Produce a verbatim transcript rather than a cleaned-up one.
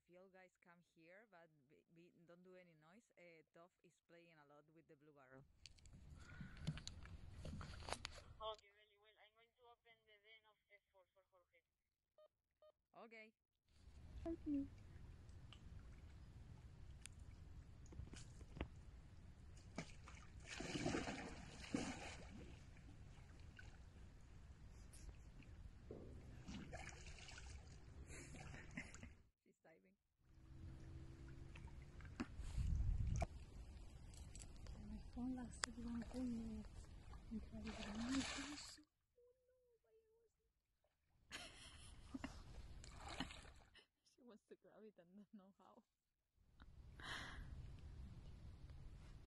you guys come here, but be, be, don't do any noise. Uh, Toph is playing a lot with the blue barrel. Okay, very well. I'm going to open the den of F four for Jorge. Okay. Help me. She's diving. My phone lasted one whole minute until I